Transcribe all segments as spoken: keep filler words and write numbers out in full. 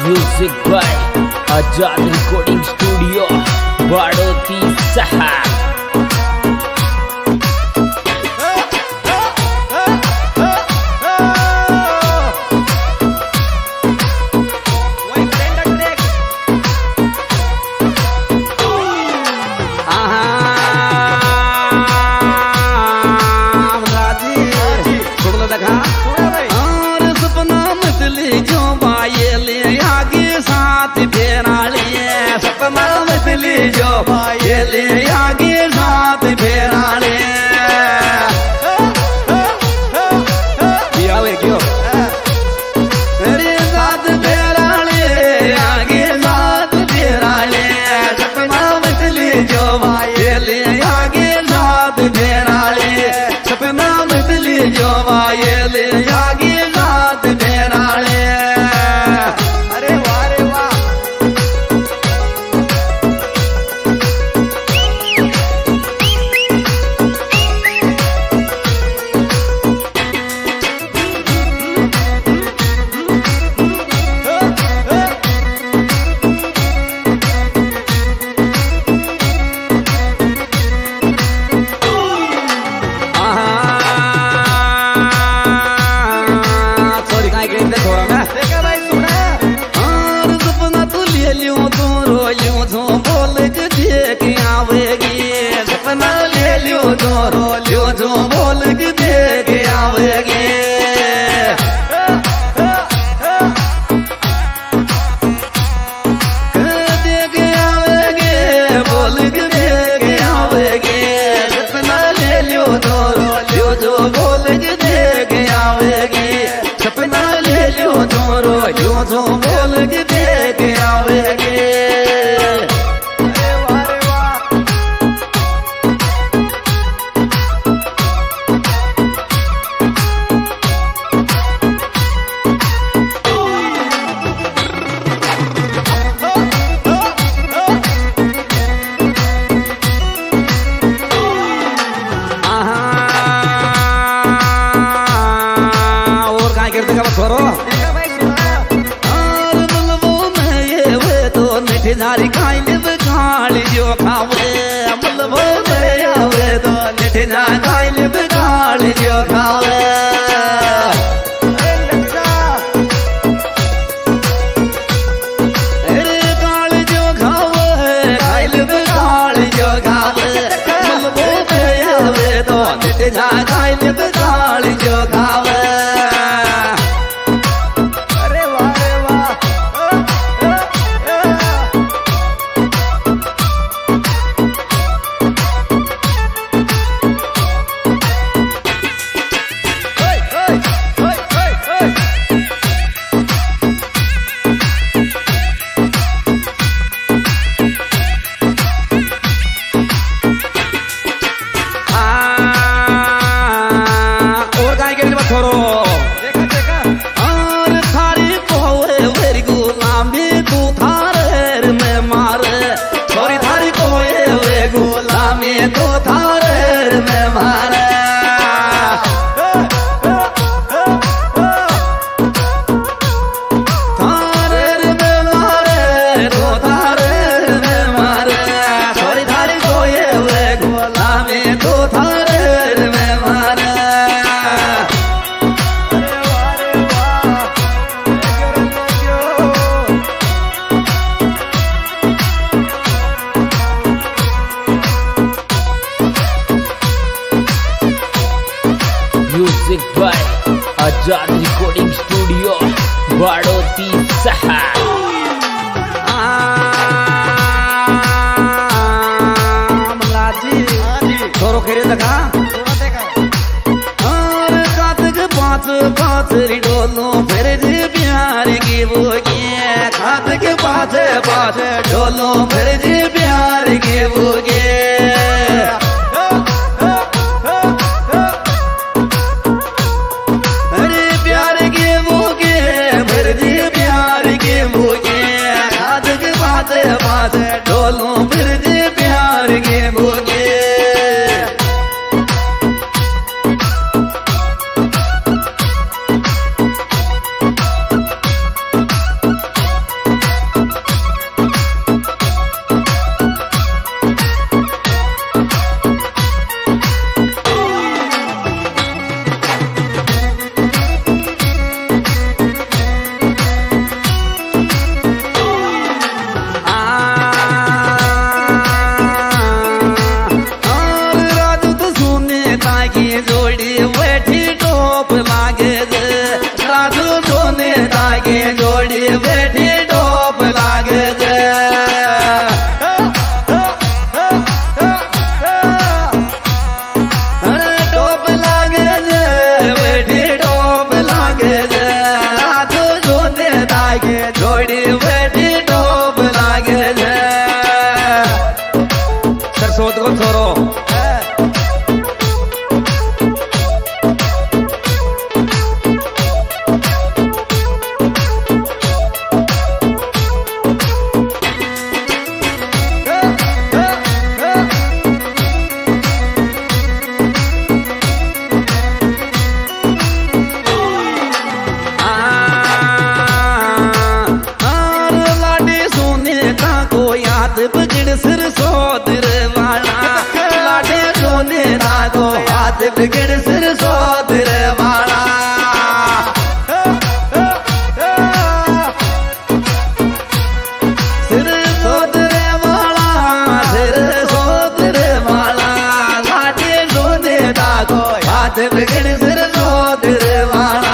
Music by Azad recording studio Badoti Sahar. जो ये ले आगे साथ फेराले पियावे क्यों अरे साथ फेराले आगे साथ फेराले सपना मचली जो ये ले आगे साथ फेराले सपना मचली जो ये ले आगे साथ फेराले। नारी खाई खाली जो खावे मतलब आवे तो निठे ना खाई खाली जो खावे काली जो खावे खाई खाली जो खावे मतलब आवे तो निठे ना खाई खाली जो खावे। Music by Azad recording studio Badoti Sahar. छोरो खेरे देखा और खातक पाँच पाँच डोलो फिर जी प्यार की बोगी खातक पाँच पाँच डोलो फिर जी प्यार की बोगी डोलो फिर जी प्यार के बोगे हाथ पकड़ सिर सोदर वाला लाडे सोने नागो हाथ पकड़ सिर सोदर वाला सिर सोदर वाला सिर सोदर वाला लाडे सोने नागो हाथ पकड़ सिर सोदर वाला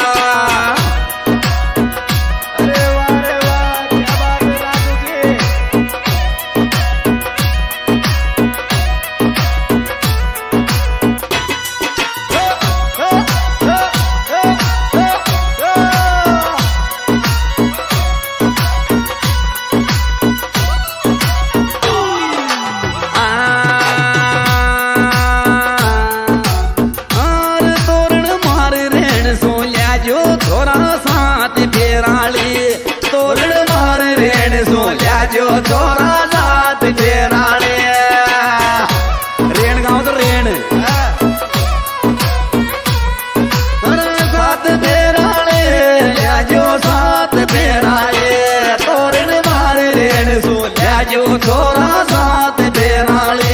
जो थोड़ा साथ फेराले रेण गाँव तो रेण साथ फेराले जो साथ फेराले तोरण मारे रेण सो जो थोड़ा साथ फेराले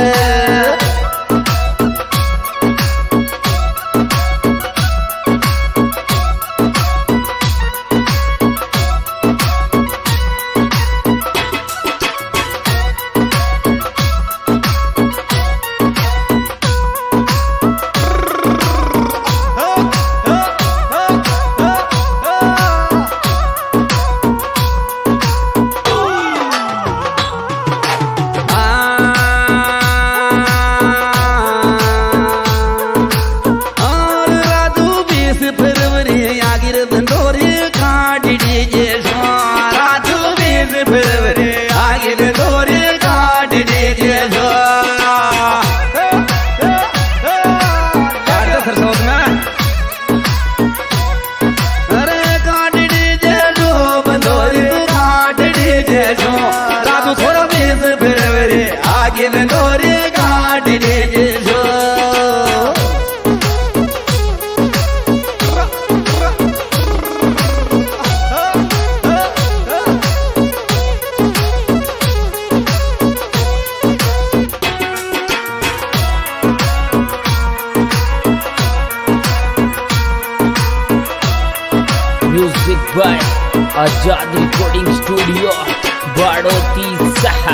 music by Azad recording studio Badoti सहा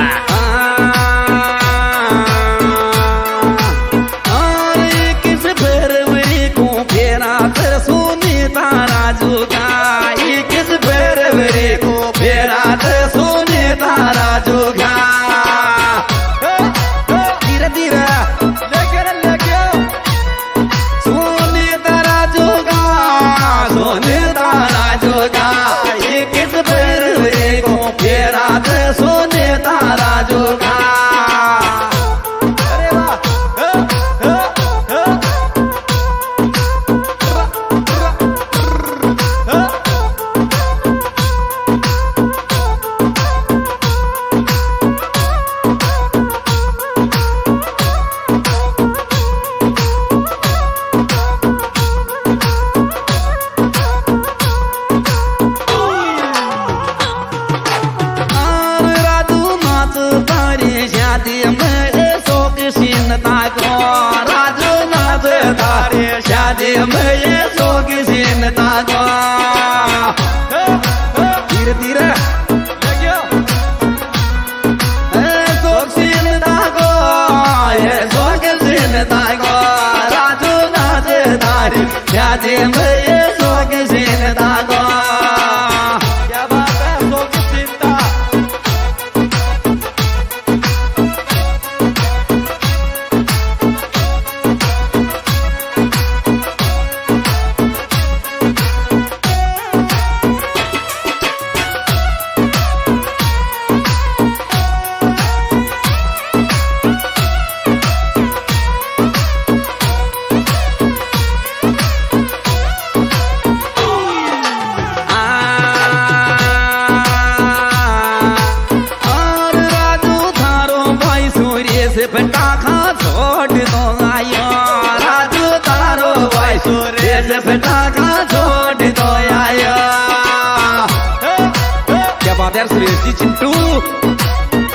किस फरवरी को फेरा कर सोने तारा जोगा किस फरवरी को फेरा कर सोने तारा जोगा धीरे धीरे लेकर लेके सोने तारा जोगा सोने तारा जोगा किस फरवरी को फेरा कर सोने तारा जोगा शादी में ये सोग सीनता को धीरे धीरे सोग सीनता को ये सोग सीनता को राजू नाच तारी शादी में ये सोग सीनता को क्या बात है सोग सीनता पटाखा छोड़ दो आयो राजू तारो भाई सूरज पटाखा छोड़ दो आयो क्या बात है सुरेश जी चिंटू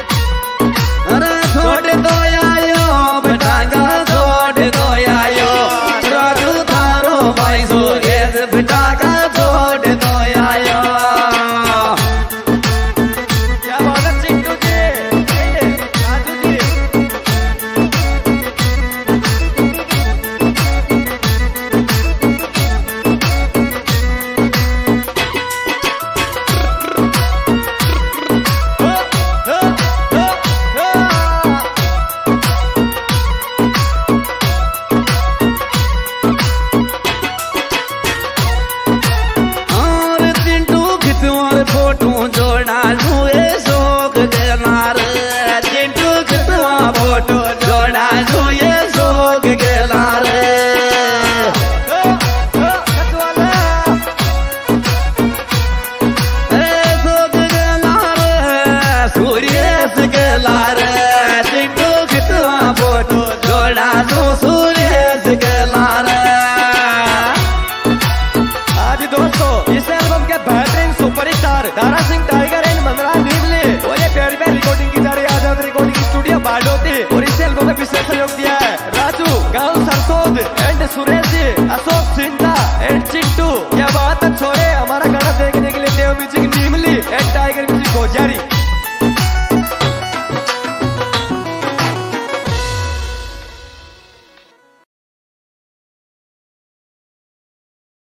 कलाकार दारा सिंह टाइगर एंड मंदरा नीमले और ये प्यारी प्यारी रिकॉर्डिंग की जा रही है आजाद रिकॉर्डिंग स्टूडियो बाडोती और इस एल्बम में विशेष सहयोग दिया है राजू गांव सरसोद एंड सुरेश जी।